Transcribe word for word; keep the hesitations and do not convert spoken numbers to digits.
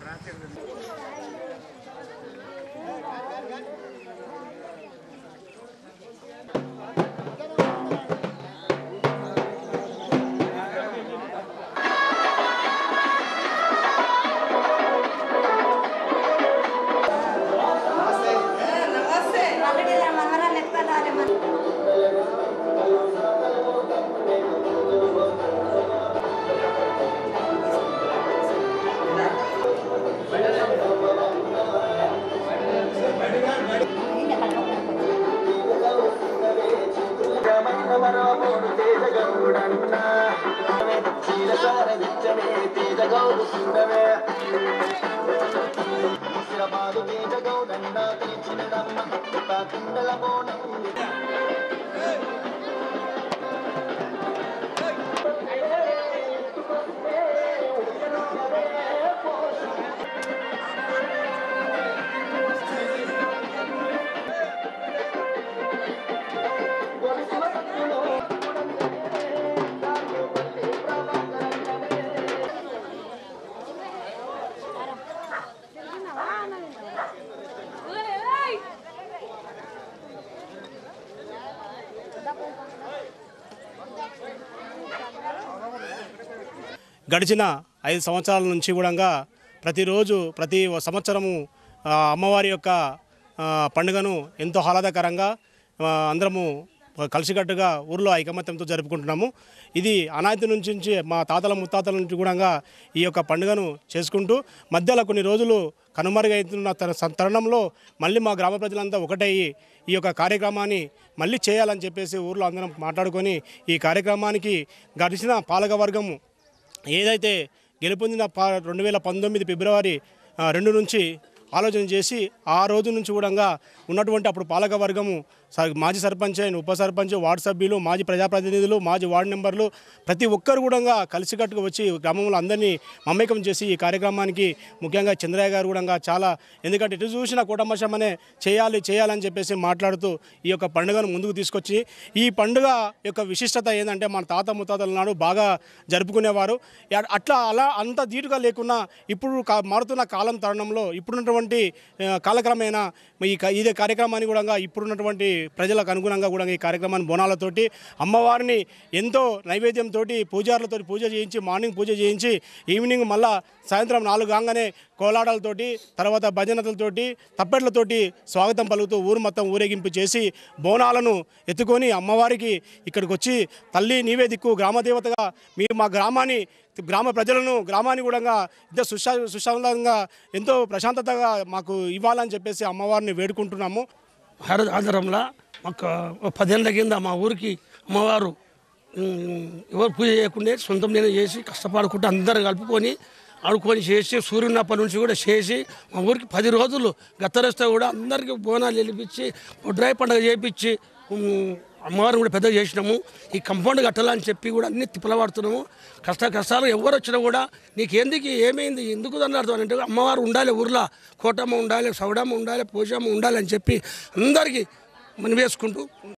గడిచిన ఐదు సంవత్సరాల నుంచి కూడా ప్రతిరోజు ప్రతి సంవత్సరము అమ్మవారి యొక్క పండుగను ఎంతో ఆహ్లాదకరంగా అందరము కలిసికట్టుగా ఊర్లో ఐకమత్యంతో జరుపుకుంటున్నాము. ఇది అనాది నుంచి మా తాతల ముత్తాతల నుంచి కూడా ఈ యొక్క పండుగను చేసుకుంటూ మధ్యలో కొన్ని రోజులు కనుమరుగైతున్న తరుణంలో మళ్ళీ మా గ్రామ ప్రజలంతా ఒకటయ్యి ఈ యొక్క కార్యక్రమాన్ని మళ్ళీ చేయాలని చెప్పేసి ఊర్లో అందరం మాట్లాడుకొని ఈ కార్యక్రమానికి గడిచిన పాలకవర్గము ఏదైతే గెలుపొందిన రెండు వేల పంతొమ్మిది ఫిబ్రవరి రెండు నుంచి ఆలోచన చేసి ఆ రోజు నుంచి కూడా ఉన్నటువంటి అప్పుడు పాలక వర్గము మాజీ సర్పంచ్ అండ్ ఉప సర్పంచ్ వార్డు సభ్యులు మాజీ ప్రజాప్రతినిధులు మాజీ వార్డు మెంబర్లు ప్రతి ఒక్కరు కూడా కలిసికట్టుగా వచ్చి గ్రామంలో అందరినీ మమేకం చేసి ఈ కార్యక్రమానికి ముఖ్యంగా చంద్రయ్య గారు కూడా చాలా ఎందుకంటే ఇటు చూసిన కూటమశమనే చేయాలి చేయాలని చెప్పేసి మాట్లాడుతూ ఈ యొక్క పండుగను ముందుకు తీసుకొచ్చి ఈ పండుగ యొక్క విశిష్టత ఏంటంటే మన తాత ముత్తాతల నాడు బాగా జరుపుకునేవారు. అట్లా అలా అంత ధీటుగా లేకున్నా ఇప్పుడు మారుతున్న కాలం తరుణంలో ఇప్పుడున్నటువంటి కాలక్రమేణా ఈ ఇదే కార్యక్రమాన్ని కూడా ఇప్పుడున్నటువంటి ప్రజలకు అనుగుణంగా కూడా ఈ కార్యక్రమాన్ని బోనాలతోటి అమ్మవారిని ఎంతో నైవేద్యంతో పూజారులతో పూజ చేయించి మార్నింగ్ పూజ చేయించి ఈవినింగ్ మళ్ళా సాయంత్రం నాలుగు కాగానే కోలాటాలతోటి తర్వాత భజనలతోటి తప్పెట్లతోటి స్వాగతం పలుకుతూ ఊరు మొత్తం ఊరేగింపు చేసి బోనాలను ఎత్తుకొని అమ్మవారికి ఇక్కడికి వచ్చి తల్లి నీవే దిక్కు గ్రామదేవతగా మీరు మా గ్రామాన్ని గ్రామ ప్రజలను గ్రామాన్ని కూడా ఎంతో సుశా సుశాంతంగా ఎంతో ప్రశాంతతగా మాకు ఇవ్వాలని చెప్పేసి అమ్మవారిని వేడుకుంటున్నాము. ఆధారంలో మాకు పదేళ్ళ కింద మా ఊరికి అమ్మవారు ఎవరు పూజ చేయకుండా సొంతం నేను చేసి కష్టపడుకుంటూ అందరు కలుపుకొని ఆడుకొని చేసి సూర్యునప్పటి నుంచి కూడా చేసి మా ఊరికి పది రోజులు గత్తరేస్తే కూడా అందరికీ బోనాలు వెళ్ళిపించి డ్రై పండుగ చేయించి అమ్మవారిని కూడా పెద్దగా చేసినాము. ఈ కంపౌండ్ కట్టాలని చెప్పి కూడా అన్ని తిప్పలవాడుతున్నాము. కష్ట కష్టాలు ఎవరు వచ్చినా కూడా నీకు ఎందుకు ఏమైంది ఎందుకు అన్నారు అంటే అమ్మవారు ఉండాలి, ఊర్లో కోటమ్మ ఉండాలి, సౌడమ్మ ఉండాలి, పూజమ్మ ఉండాలి అని చెప్పి అందరికీ మనవేసుకుంటూ